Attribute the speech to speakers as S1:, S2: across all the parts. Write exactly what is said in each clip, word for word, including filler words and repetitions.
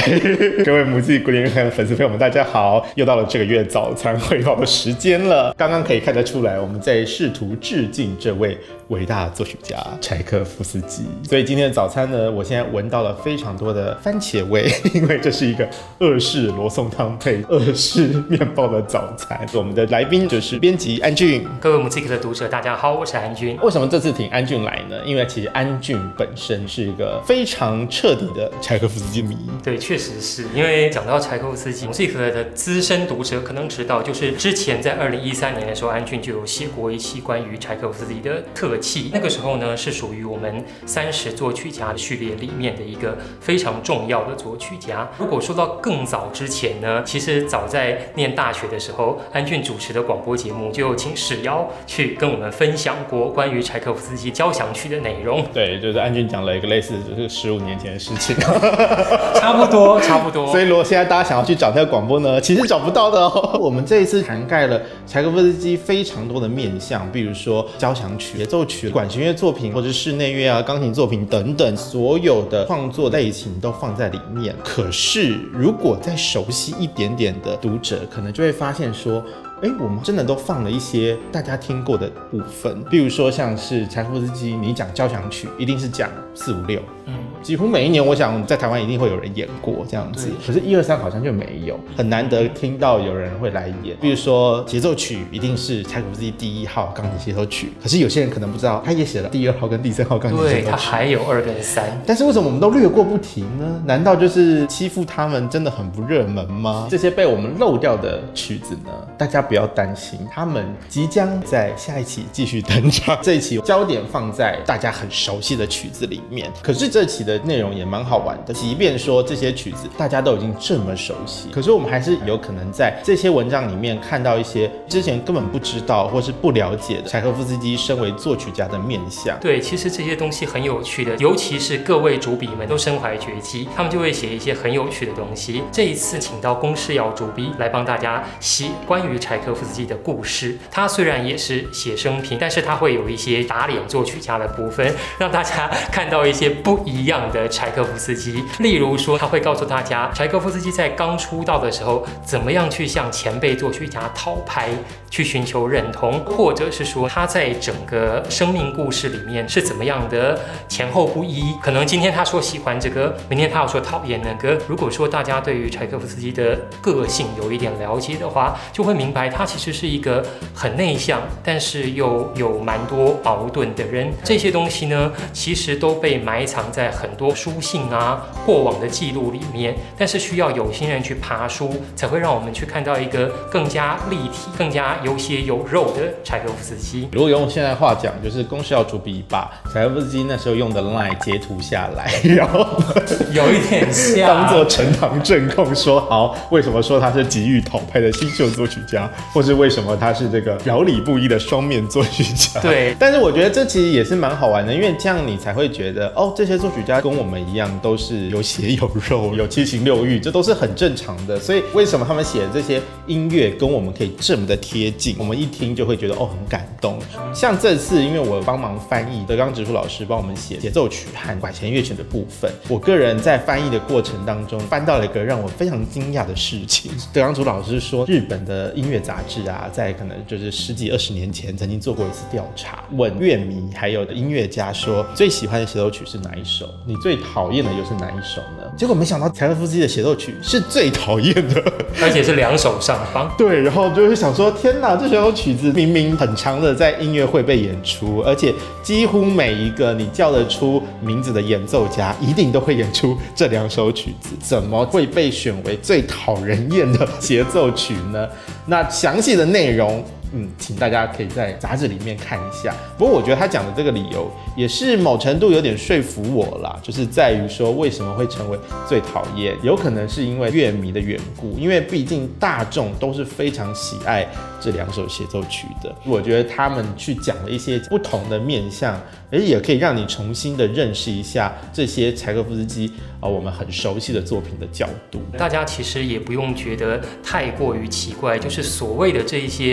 S1: 各位母鸡古典乐坛的粉丝朋友们，大家好！又到了这个月早餐汇报的时间了。刚刚可以看得出来，我们在试图致敬这位伟大的作曲家柴可夫斯基。所以今天的早餐呢，我现在闻到了非常多的番茄味，因为这是一个俄式罗宋汤配俄式面包的早餐。我们的来宾就是编辑安俊。
S2: 各位母鸡的读者，大家好，我是安俊。
S1: 为什么这次请安俊来呢？因为其实安俊本身是一个非常彻底的柴可夫斯基迷。
S2: 对，确实是因为讲到柴可夫斯基，母鸡的资深读者可能知道，就是之前在二零一三年的时候，安俊就有写过一期关于柴可夫斯基的特辑。那个时候呢，是属于我们三十作曲家的序列里面的一个非常重要的作曲家。如果说到更早之前呢，其实早在念大学的时候，安俊主持的广播节目就请史邀去跟我们分享过关于柴可夫斯基交响曲的内容。
S1: 对，就是安俊讲了一个类似就是十五年前的事情，
S2: 差不多，差不多。
S1: 所以如果现在大家想要去找那个广播呢，其实找不到的哦。我们这一次涵盖了柴可夫斯基非常多的面向，比如说交响曲、协奏曲、管弦乐作品，或者室内乐啊、钢琴作品等等，所有的创作类型都放在里面。可是，如果再熟悉一点点的读者，可能就会发现说，哎，我们真的都放了一些大家听过的部分，比如说像是柴可夫斯基，你讲交响曲一定是讲四五六，嗯，几乎每一年我想在台湾一定会有人演过这样子，可是一二三好像就没有，很难得听到有人会来演。比如说协奏曲一定是柴可夫斯基第一号钢琴协奏曲，可是有些人可能不知道，他也写了第二号跟第三号钢琴协奏曲，
S2: 对，他还有二跟三，
S1: 但是为什么我们都略过不提呢？难道就是欺负他们真的很不热门吗？这些被我们漏掉的曲子呢，大家不要担心，他们即将在下一期继续登场。这一期焦点放在大家很熟悉的曲子里面，可是这期的内容也蛮好玩的。即便说这些曲子大家都已经这么熟悉，可是我们还是有可能在这些文章里面看到一些之前根本不知道或是不了解的柴可夫斯基身为作曲家的面向。
S2: 对，其实这些东西很有趣的，尤其是各位主笔们都身怀绝技，他们就会写一些很有趣的东西。这一次请到龚世尧主笔来帮大家写关于柴可夫斯基的故事。他虽然也是写生平，但是他会有一些打脸作曲家的部分，让大家看到一些不一样的柴可夫斯基。例如说，他会告诉大家，柴可夫斯基在刚出道的时候，怎么样去向前辈作曲家讨拍，去寻求认同，或者是说他在整个生命故事里面是怎么样的前后不一。可能今天他说喜欢这个，明天他又说讨厌那个。如果说大家对于柴可夫斯基的个性有一点了解的话，就会明白他其实是一个很内向，但是又有蛮多矛盾的人。这些东西呢，其实都被埋藏在很多书信啊、过往的记录里面，但是需要有心人去爬书，才会让我们去看到一个更加立体、更加有血有肉的柴可夫斯基。
S1: 如果用现在话讲，就是龚世尧主笔把柴可夫斯基那时候用的 line 截图下来，然后
S2: 有一点像
S1: 当做呈堂证供说，好，为什么说他是急于讨拍的新秀作曲家，或是为什么他是这个表里不一的双面作曲家。
S2: 对，
S1: 但是我觉得这其实也是蛮好玩的，因为这样你才会觉得，哦，这些作曲家跟我们一样，都是有血有肉，有七情六欲，这都是很正常的。所以为什么他们写的这些音乐跟我们可以这么的贴近，我们一听就会觉得哦很感动。像这次，因为我帮忙翻译德纲直树老师帮我们写协奏曲和管弦乐曲的部分，我个人在翻译的过程当中翻到了一个让我非常惊讶的事情。德纲直树老师说，日本的音乐杂志啊，在可能就是十几二十年前曾经做过一次调查，问乐迷还有音乐家说，最喜欢的协奏曲是哪一首？你最讨厌的又是哪一首呢？结果没想到柴可夫斯基的协奏曲是最讨厌的，
S2: 而且是两手上方。
S1: 对，然后就会想说，天哪，这首曲子明明很长的在音乐会被演出，而且几乎每一个你叫得出名字的演奏家，一定都会演出这两首曲子，怎么会被选为最讨人厌的协奏曲呢？那详细的内容，嗯，请大家可以在杂志里面看一下。不过我觉得他讲的这个理由也是某程度有点说服我啦，就是在于说为什么会成为最讨厌，有可能是因为乐迷的缘故，因为毕竟大众都是非常喜爱这两首协奏曲的。我觉得他们去讲了一些不同的面向，而也可以让你重新的认识一下这些柴可夫斯基啊、呃、我们很熟悉的作品的角度。
S2: 大家其实也不用觉得太过于奇怪，就是所谓的这一些资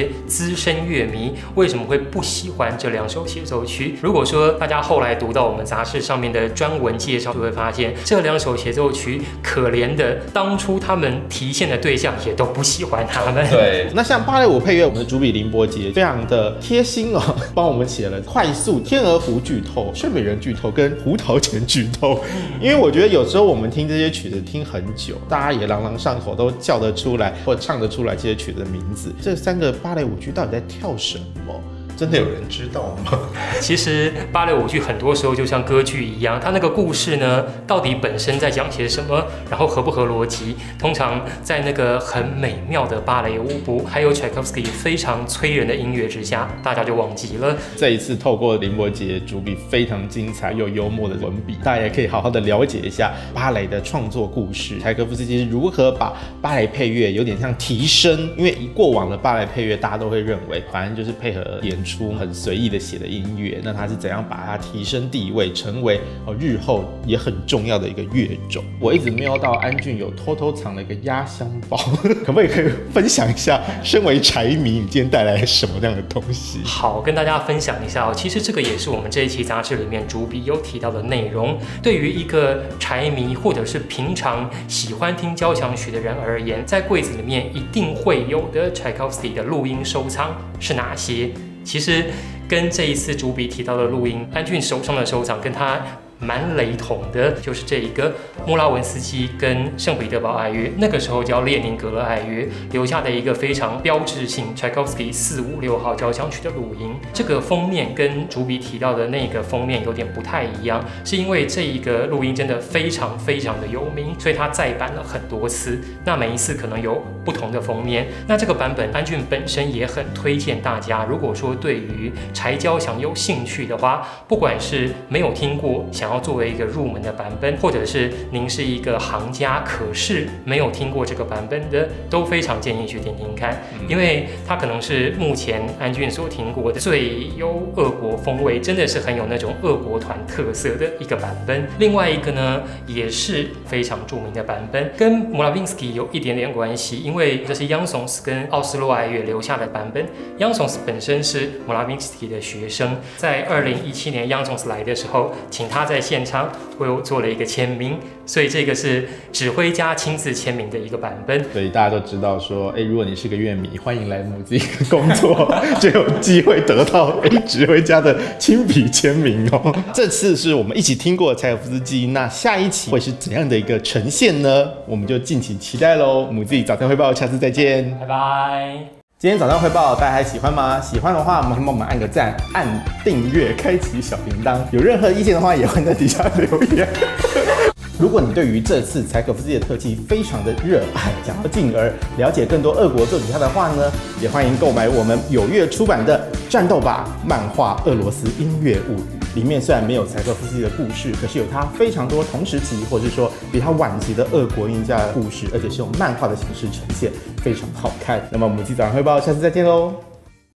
S2: 资深乐迷为什么会不喜欢这两首协奏曲。如果说大家后来读到我们杂志上面的专文介绍，就会发现这两首协奏曲可怜的当初他们提线的对象也都不喜欢他们。
S1: 对，那像芭蕾舞配乐，我们的主笔林伯杰非常的贴心哦，帮我们写了快速天鹅湖剧透、睡美人剧透跟胡桃钳剧透。因为我觉得有时候我们听这些曲子听很久，大家也朗朗上口，都叫得出来或唱得出来这些曲子的名字。这三个芭蕾舞剧到底在跳什么？真的有人知道吗？
S2: 其实芭蕾舞剧很多时候就像歌剧一样，它那个故事呢，到底本身在讲些什么，然后合不合逻辑，通常在那个很美妙的芭蕾舞步，还有柴可夫斯基非常催人的音乐之下，大家就忘记了。
S1: 这一次透过林伯杰主笔非常精彩又幽默的文笔，大家也可以好好的了解一下芭蕾的创作故事，柴可夫斯基如何把芭蕾配乐有点像提升，因为以过往的芭蕾配乐，大家都会认为反正就是配合演出很随意的写的音乐，那他是怎样把它提升地位，成为哦日后也很重要的一个乐种。我一直瞄到安俊有偷偷藏了一个压箱宝，可不可以可以分享一下？身为柴迷，你今天带来什么样的东西？
S2: 好，跟大家分享一下哦。其实这个也是我们这一期杂志里面主笔有提到的内容。对于一个柴迷或者是平常喜欢听交响曲的人而言，在柜子里面一定会有的柴可夫斯基的录音收藏是哪些？其实跟这一次主笔提到的录音，安俊手上的收藏跟他蛮雷同的，就是这一个莫拉文斯基跟圣彼得堡爱乐，那个时候叫列宁格勒爱乐留下的一个非常标志性柴可夫斯基四五六号交响曲的录音。这个封面跟主笔提到的那个封面有点不太一样，是因为这一个录音真的非常非常的有名，所以它再版了很多次，那每一次可能有不同的封面。那这个版本安俊本身也很推荐大家，如果说对于柴交响有兴趣的话，不管是没有听过想要作为一个入门的版本，或者是您是一个行家，可是没有听过这个版本的，都非常建议去听听看，因为它可能是目前安俊所听过的最有俄国风味，真的是很有那种俄国团特色的一个版本。另外一个呢，也是非常著名的版本，跟莫拉宾斯基有一点点关系，因为这是央松斯跟奥斯陆爱乐留下的版本。央松斯本身是莫拉宾斯基的学生，在二零一七年央松斯来的时候，请他在现场为我做了一个签名，所以这个是指挥家亲自签名的一个版本。
S1: 所以大家都知道说，哎，如果你是个乐迷，欢迎来母鸡工作，就有机会得到哎指挥家的亲笔签名哦。这次是我们一起听过柴可夫斯基，那下一期会是怎样的一个呈现呢？我们就敬请期待喽。母鸡早餐汇报，下次再见，
S2: 拜拜。
S1: 今天早上汇报大家还喜欢吗？喜欢的话，麻烦帮我们按个赞、按订阅、开启小铃铛。有任何意见的话，也欢迎在底下留言。如果你对于这次柴可夫斯基的特辑非常的热爱，想要进而了解更多俄国作曲家的话呢，也欢迎购买我们有月出版的《战斗吧漫画俄罗斯音乐物语》。里面虽然没有柴可夫斯基的故事，可是有他非常多同时期或者是说比他晚期的俄国音乐家的故事，而且是用漫画的形式呈现，非常好看。那么母鸡早上汇报，下次再见喽。